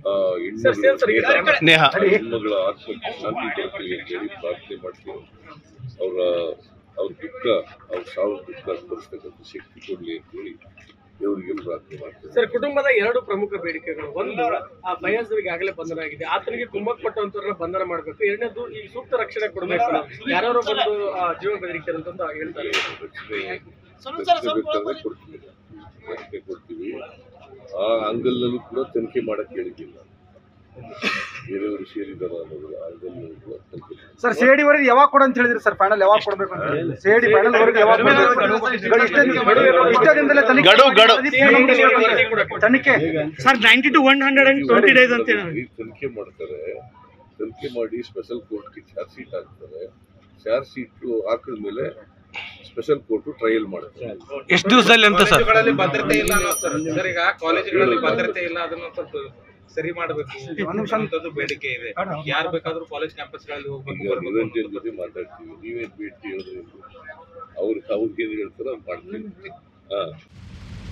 ಹೆಣ್ಮಗಳ ಆತ್ಮಕ್ಕೆ ಶಾಂತಿ ಕೊಡ್ತೀವಿ ಅಂತ ಹೇಳಿ ಪ್ರಾರ್ಥನೆ ಮಾಡ್ತೀವಿ. ಅವ್ರ ದುಃಖ, ಅವ್ರ ಸಾವು ದುಃಖ ಅನುಭವಿಸ್ತಕ್ಕಂಥ ಶಕ್ತಿ ಕೊಡ್ಲಿ ಅಂತ ಹೇಳಿ ದೇವರಿಗೆ ಪ್ರಾರ್ಥನೆ ಮಾಡ್ತೀವಿ. ಸರ್, ಕುಟುಂಬದ 2 ಪ್ರಮುಖ ಬೇಡಿಕೆಗಳು. ಒಂದು, ಆ ಫಯಾಜ್ ಈಗಾಗಲೇ ಬಂಧನ ಆಗಿದೆ, ಆತನಿಗೆ ಕುಮ್ಮಕ್ ಪಟ್ಟಂತವ್ರನ್ನ ಬಂಧನ ಮಾಡಬೇಕು. ಎರಡನೇದು, ಈ ಸೂಕ್ತ ರಕ್ಷಣೆ ಕೊಡಬೇಕು, ಯಾರು ಬಂದು ಜೀವ ಬೆದರಿಕೆ ಅಂತ ಹೇಳ್ತಾರೆ. ರಕ್ಷಣೆ ಕೊಡ್ತೀವಿ. ಆ ಅಂಗಲ್ನಲ್ಲೂ ಕೂಡ ತನಿಖೆ ಮಾಡಕ್ ಹೇಳಿದ್ದಿಲ್ಲ, ಬೇರೆಯವರು ಸೇರಿದಾರ ಅನ್ನೋದು ಅಂಗಲ್ನಲ್ಲೂ ಕೂಡ ತನಿಖೆ. ಸರ್, ಸಿಐಡಿ ವರದಿ ಯಾವಾಗ ಕೊಡ ಅಂತ ಹೇಳಿದ್ರಿ ಸರ್? ಫೈನಲ್ ಯಾವಾಗ ಕೊಡಬೇಕು ಅಂತ ಹೇಳಿದ್ರಿ? ಸಿಐಡಿ ಫೈನಲ್ ವರದಿ ಯಾವಾಗ ಇಷ್ಟದಿಂದಲೇ ತನಿಖೆ ಸರ್ 90 to 120 ಡೇಸ್ ಅಂತ ತನಿಖೆ ಮಾಡ್ತಾರೆ. ತನಿಖೆ ಮಾಡಿ ಸ್ಪೆಷಲ್ ಕೋರ್ಟ್ಗೆ ಚಾರ್ಜ್ ಶೀಟ್ ಹಾಕ್ತಾರೆ. ಚಾರ್ಜ್ ಶೀಟ್ ಹಾಕಿದ ಮೇಲೆ ಸ್ಪೆಷಲ್ ಕೋರ್ಟ್ ಟ್ರಯಲ್ ಮಾಡ್ತಾರೆ. ಎಷ್ಟು ದಿವಸದಲ್ಲಿ ಅಂತ ಸರ್? ಭದ್ರತೆ ಇಲ್ಲ ಸರ್, ಈಗ ಕಾಲೇಜುಗಳಲ್ಲಿ ಭದ್ರತೆ ಇಲ್ಲ, ಅದನ್ನ ಸ್ವಲ್ಪ ಸರಿ ಮಾಡಬೇಕು ಬೇಡಿಕೆ ಇದೆ. ಯಾರು ಬೇಕಾದ್ರೂ ಕಾಲೇಜ್ ಕ್ಯಾಂಪಸ್ಗಳಲ್ಲಿ ಹೋಗ್ಬೇಕು. ನಿರಂಜನ್ ಜೊತೆ ಮಾತಾಡ್ತೀವಿ, ನೀವೇನ್ ಬೇಡಿಕೆ ಹೇಳಿದ್ರೆ ಅವ್ರಿಗೆ ಏನ್ ಹೇಳ್ತಾರೋ ಅದು ಮಾಡ್ತೀವಿ.